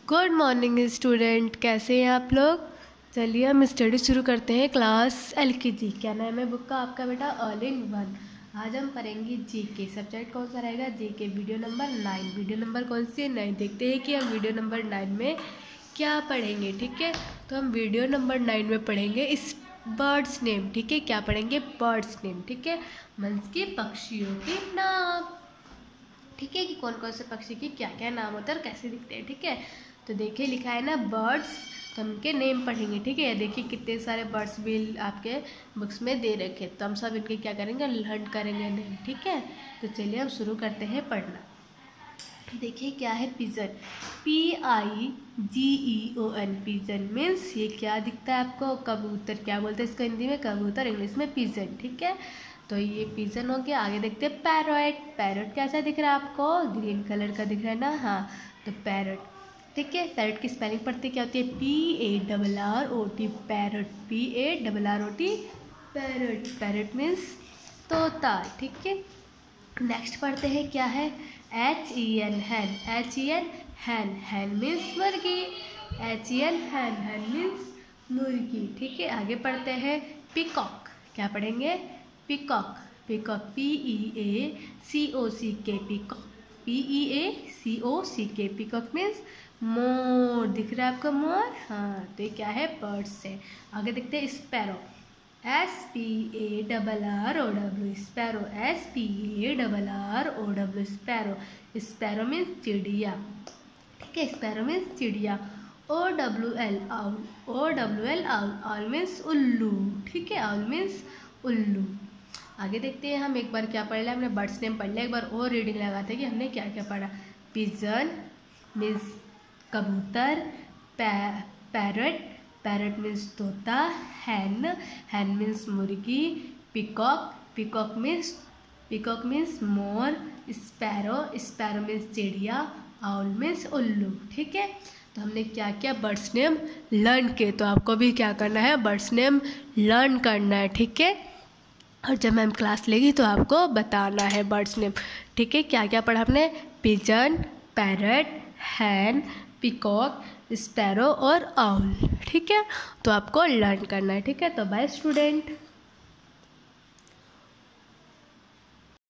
Good morning student, कैसे हैं आप लोग। चलिए हम स्टडी शुरू करते हैं। Class LKG। क्या नाम है बुक का आपका बेटा? All in one. आज हम पढ़ेंगे जीके। सब्जेक्ट कौन सा रहेगा? GK. Video number 9। Video number कौन सी है? 9। देखते हैं कि हम वीडियो नंबर 9 में क्या पढ़ेंगे। ठीक है, तो हम वीडियो नंबर 9 में पढ़ेंगे इस बर्ड्स नेम। ठीक है, क्या पढ़ेंगे? Birds name. ठीक है, मीन्स के पक्षियों के नाम। ठीक है, कि कौन कौन से पक्षी की क्या क्या नाम होता है और कैसे दिखते हैं। ठीक है, तो देखिए लिखा है ना बर्ड्स, तो हम इनके नेम पढ़ेंगे। ठीक है, देखिए कितने सारे बर्ड्स भी आपके बुक्स में दे रखे, तो हम सब इनके क्या करेंगे? लर्न करेंगे नेम। ठीक है, तो चलिए हम शुरू करते हैं पढ़ना। देखिए क्या है? पिजन। PIGEON। पिजन मीन्स ये क्या दिखता है आपको? कबूतर। क्या बोलते हैं इसको हिंदी में? कबूतर। इंग्लिश में पिजन। ठीक है, तो ये पिजन हो गया। आगे देखते हैं पैरट। पैरट कैसा दिख रहा है आपको? ग्रीन कलर का दिख रहा है ना? हाँ, तो पैरट। ठीक है, पैरट की स्पेलिंग पढ़ते क्या होती है? PARROT। Parrot. PARROT parrot. Parrot means तोता। ठीक है, नेक्स्ट पढ़ते हैं क्या है? HEN hen. HEN hen. Hen means मुर्गी। HEN hen. हैन मीन्स मुर्गी। ठीक है, आगे पढ़ते हैं पिकॉक। क्या पढ़ेंगे? Peacock. Peacock PEACOCK। Peacock PEACOCK। Peacock means मोर। दिख रहा है आपको मोर? हाँ, तो ये क्या है? बर्ड्स है। आगे देखते हैं sparrow. SPARROW। Sparrow. SPARROW। Sparrow. Sparrow means चिड़िया। ठीक है, स्पैरो मीन्स चिड़िया। OWL owl. OWL owl. Owl means उल्लू। ठीक है, आउल मीन्स उल्लू। आगे देखते हैं हम एक बार क्या पढ़ लिया हमने, बर्ड्स नेम पढ़ लिया। एक बार और रीडिंग लगाते हैं कि हमने क्या क्या पढ़ा। पिजन मीन्स कबूतर। पैरट। पैरट मीन्स तोता। हैन। हैन मीन्स मुर्गी। पिकॉक। पिकॉक मीन्स मोर। स्पैरो। स्पैरो मीन्स चिड़िया। आउल मीन्स उल्लू। ठीक है, तो हमने क्या क्या बर्ड्स नेम लर्न किए, तो आपको भी क्या करना है? बर्ड्स नेम लर्न करना है। ठीक है, और जब मैम क्लास लेगी तो आपको बताना है बर्ड्स नेम। ठीक है, क्या क्या पढ़ा हमने? Pigeon, parrot, hen, peacock, sparrow और आउल। ठीक है, तो आपको लर्न करना है। ठीक है, तो बाय स्टूडेंट।